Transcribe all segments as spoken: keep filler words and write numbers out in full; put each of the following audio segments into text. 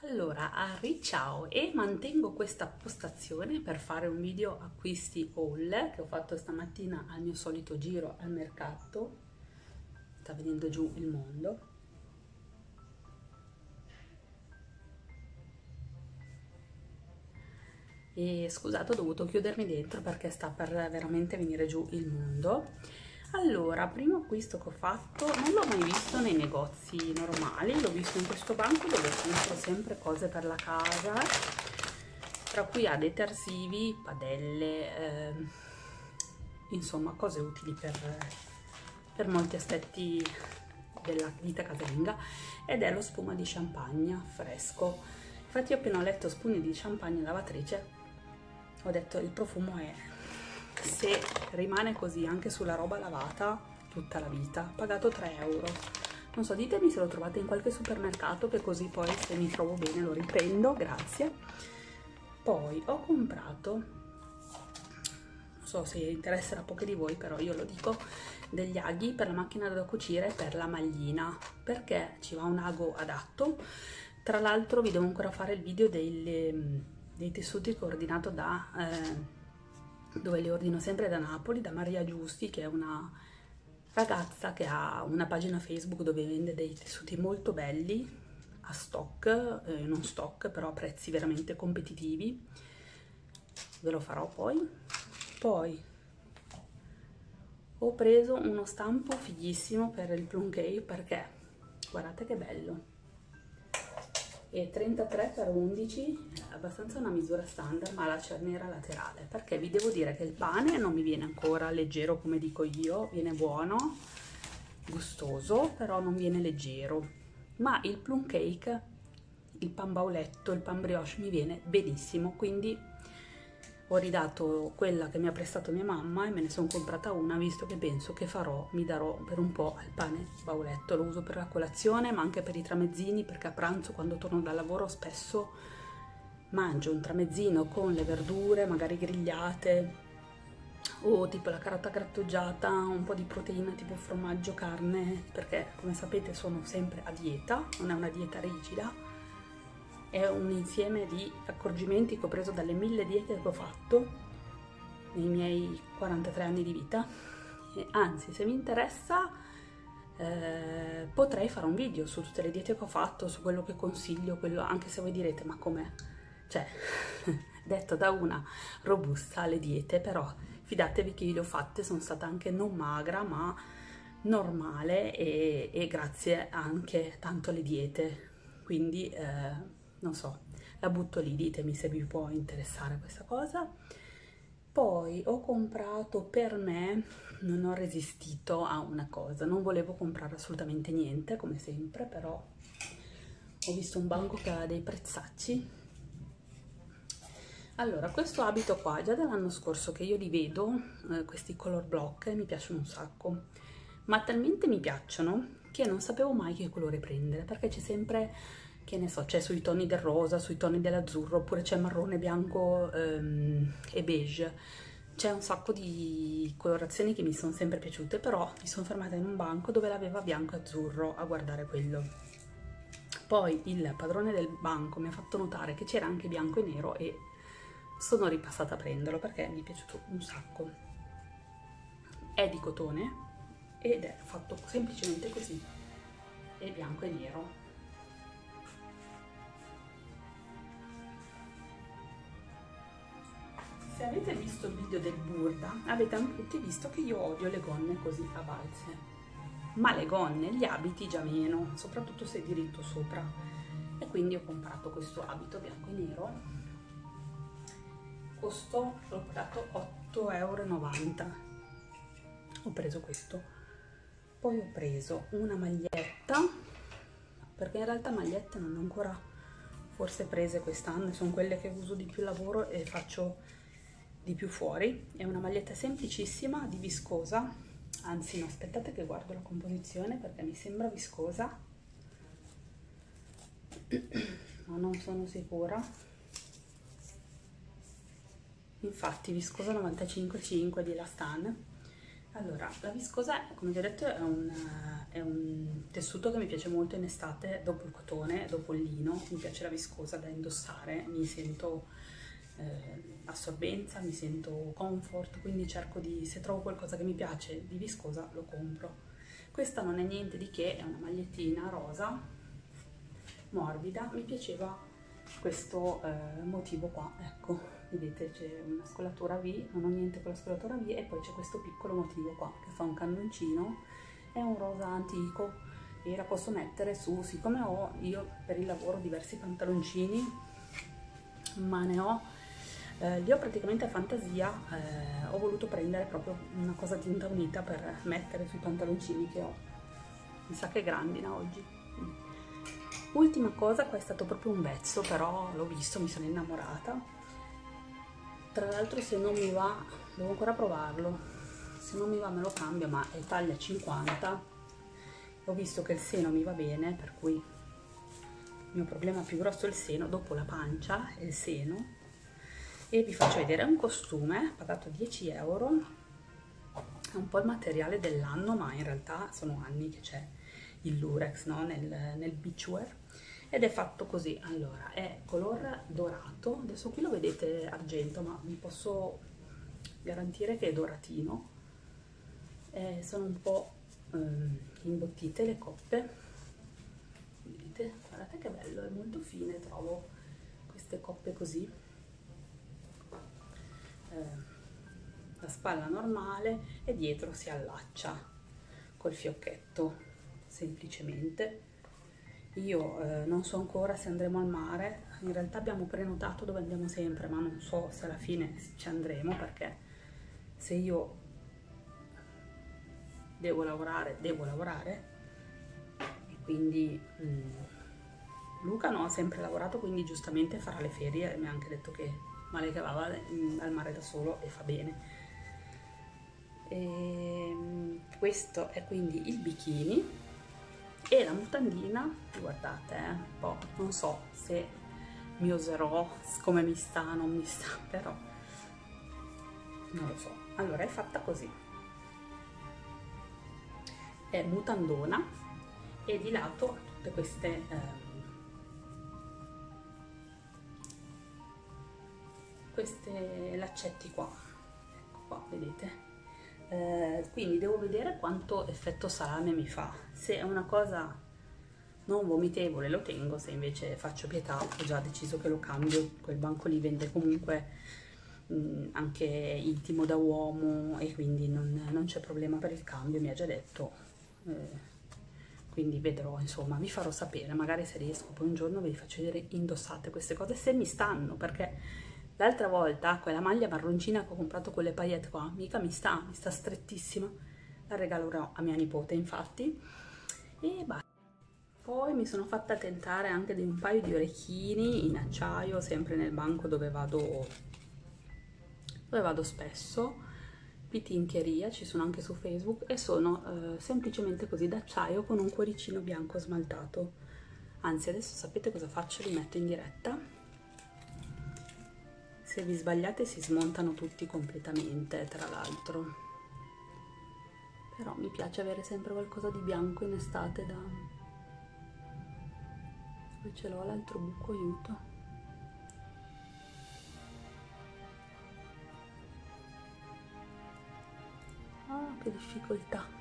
Allora, Arri, ciao, e mantengo questa postazione per fare un video acquisti haul che ho fatto stamattina al mio solito giro al mercato. Sta venendo giù il mondo. E scusate, ho dovuto chiudermi dentro perché sta per veramente venire giù il mondo. Allora, primo acquisto che ho fatto, non l'ho mai visto nei negozi normali, l'ho visto in questo banco dove compro sempre cose per la casa, tra cui ha detersivi, padelle, eh, insomma cose utili per, per molti aspetti della vita casalinga, ed è lo spuma di champagne fresco. Infatti io appena ho letto spugni di champagne in lavatrice ho detto il profumo è, se rimane così anche sulla roba lavata tutta la vita. Ho pagato tre euro, non so, ditemi se lo trovate in qualche supermercato, che così poi se mi trovo bene lo riprendo, grazie. Poi ho comprato, non so se interesserà a pochi di voi, però io lo dico, degli aghi per la macchina da cucire per la maglina, perché ci va un ago adatto. Tra l'altro vi devo ancora fare il video dei, dei tessuti che ho ordinato da eh, dove li ordino sempre da Napoli, da Maria Giusti, che è una ragazza che ha una pagina Facebook dove vende dei tessuti molto belli a stock, eh, non stock, però a prezzi veramente competitivi. Ve lo farò poi. Poi ho preso uno stampo fighissimo per il plum cake, perché guardate che bello, e trentatré per undici, abbastanza una misura standard, ma la cerniera laterale, perché vi devo dire che il pane non mi viene ancora leggero come dico io, viene buono, gustoso, però non viene leggero, ma il plum cake, il pan bauletto, il pan brioche mi viene benissimo, quindi ho ridato quella che mi ha prestato mia mamma e me ne sono comprata una, visto che penso che farò, mi darò per un po' al pane bauletto. Lo uso per la colazione, ma anche per i tramezzini, perché a pranzo quando torno dal lavoro spesso mangio un tramezzino con le verdure magari grigliate, o tipo la carota grattugiata, un po' di proteina tipo formaggio, carne, perché come sapete sono sempre a dieta, non è una dieta rigida. È un insieme di accorgimenti che ho preso dalle mille diete che ho fatto nei miei quarantatré anni di vita, e anzi, se vi interessa eh, potrei fare un video su tutte le diete che ho fatto, su quello che consiglio, quello, anche se voi direte ma com'è? Cioè, detto da una robusta alle diete, però fidatevi che io le ho fatte, sono stata anche non magra ma normale, e, e grazie anche tanto alle diete, quindi eh, non so, la butto lì, ditemi se vi può interessare questa cosa. Poi ho comprato per me, non ho resistito a una cosa, non volevo comprare assolutamente niente come sempre, però ho visto un banco che aveva dei prezzacci. Allora, questo abito qua, già dall'anno scorso che io li vedo, eh, questi color block, mi piacciono un sacco, ma talmente mi piacciono che non sapevo mai che colore prendere, perché c'è sempre, che ne so, c'è sui toni del rosa, sui toni dell'azzurro, oppure c'è marrone, bianco ehm, e beige. C'è un sacco di colorazioni che mi sono sempre piaciute, però mi sono fermata in un banco dove l'aveva bianco e azzurro a guardare quello. Poi il padrone del banco mi ha fatto notare che c'era anche bianco e nero e sono ripassata a prenderlo perché mi è piaciuto un sacco. È di cotone ed è fatto semplicemente così, è bianco e nero. Se avete visto il video del Burda, avete anche tutti visto che io odio le gonne così a balze, ma le gonne, gli abiti già meno, soprattutto se diritto sopra, e quindi ho comprato questo abito bianco e nero. Costò, l'ho pagato otto e novanta euro, ho preso questo. Poi ho preso una maglietta, perché in realtà magliette non ho ancora forse prese quest'anno, sono quelle che uso di più lavoro e faccio di più fuori. È una maglietta semplicissima di viscosa, anzi no, aspettate che guardo la composizione perché mi sembra viscosa, ma non sono sicura. Infatti viscosa novantacinque virgola cinque di Elastan. Allora, la viscosa, come vi ho detto, è un, è un tessuto che mi piace molto in estate, dopo il cotone, dopo il lino, mi piace la viscosa da indossare, mi sento eh, assorbenza, mi sento comfort, quindi cerco di, se trovo qualcosa che mi piace di viscosa lo compro. Questa non è niente di che, è una magliettina rosa, morbida, mi piaceva questo eh, motivo qua, ecco, vedete c'è una scollatura V, non ho niente con la scollatura V, e poi c'è questo piccolo motivo qua che fa un cannoncino, è un rosa antico e la posso mettere su, siccome ho io per il lavoro diversi pantaloncini, ma ne ho, eh, li ho praticamente a fantasia, eh, ho voluto prendere proprio una cosa tinta unita per mettere sui pantaloncini che ho, mi sa che è grandina oggi. Ultima cosa, qua è stato proprio un vezzo, però l'ho visto, mi sono innamorata. Tra l'altro se non mi va, devo ancora provarlo, se non mi va me lo cambio, ma è taglia cinquanta. Ho visto che il seno mi va bene, per cui il mio problema più grosso è il seno, dopo la pancia e il seno. E vi faccio vedere, è un costume, pagato dieci euro, è un po' il materiale dell'anno, ma in realtà sono anni che c'è il lurex, no? nel, nel beachwear, ed è fatto così. Allora, è color dorato, adesso qui lo vedete argento, ma vi posso garantire che è doratino. Eh, sono un po' ehm, imbottite le coppe, vedete, guardate che bello, è molto fine, trovo queste coppe così, eh, la spalla normale e dietro si allaccia col fiocchetto, semplicemente. Io eh, non so ancora se andremo al mare, in realtà abbiamo prenotato dove andiamo sempre, ma non so se alla fine ci andremo, perché se io devo lavorare, devo lavorare, e quindi mh, Luca no, ha sempre lavorato, quindi giustamente farà le ferie, mi ha anche detto che male che va mh, al mare da solo e fa bene. E, mh, questo è quindi il bikini. E la mutandina, guardate, eh, un po', non so se mi userò, come mi sta, non mi sta, però non lo so. Allora, è fatta così, è mutandona e di lato ha tutte queste eh, queste laccetti qua, ecco qua, vedete. Eh, quindi devo vedere quanto effetto salame mi fa. Se è una cosa non vomitevole lo tengo, se invece faccio pietà ho già deciso che lo cambio. Quel banco lì vende comunque mh, anche intimo da uomo, e quindi non, non c'è problema per il cambio, mi ha già detto, eh, quindi vedrò, insomma, vi farò sapere, magari se riesco poi un giorno vi faccio vedere indossate queste cose, se mi stanno, perché l'altra volta quella maglia marroncina che ho comprato con le paillette qua, mica mi sta, mi sta strettissima, la regalerò a mia nipote infatti, e basta. Poi mi sono fatta tentare anche di un paio di orecchini in acciaio, sempre nel banco dove vado, dove vado spesso, Pitincheria, ci sono anche su Facebook, e sono eh, semplicemente così d'acciaio con un cuoricino bianco smaltato. Anzi, adesso sapete cosa faccio? Li metto in diretta. Se vi sbagliate si smontano tutti completamente, tra l'altro, però mi piace avere sempre qualcosa di bianco in estate. Da dove ce l'ho l'altro buco, aiuto. Ah, che difficoltà.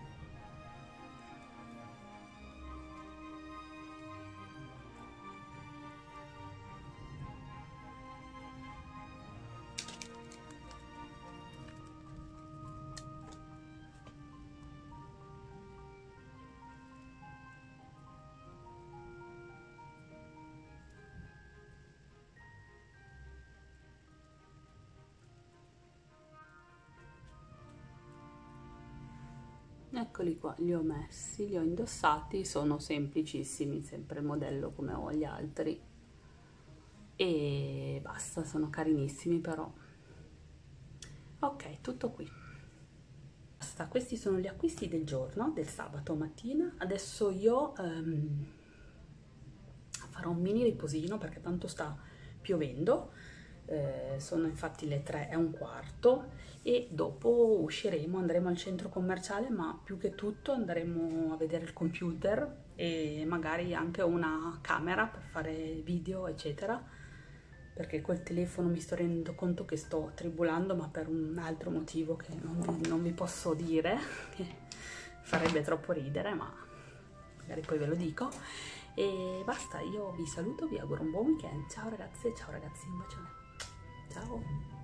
Eccoli qua, li ho messi, li ho indossati, sono semplicissimi, sempre il modello come ho gli altri, e basta, sono carinissimi però. Ok, tutto qui. Basta, questi sono gli acquisti del giorno, del sabato mattina. Adesso io um, farò un mini riposino perché tanto sta piovendo. eh, sono infatti le tre e un quarto e dopo usciremo, andremo al centro commerciale, ma più che tutto andremo a vedere il computer e magari anche una camera per fare video eccetera, perché col telefono mi sto rendendo conto che sto tribulando, ma per un altro motivo che non vi, non vi posso dire, che farebbe troppo ridere, ma magari poi ve lo dico. E basta, io vi saluto, vi auguro un buon weekend. Ciao ragazze, ciao ragazzi, un bacione. Ciao!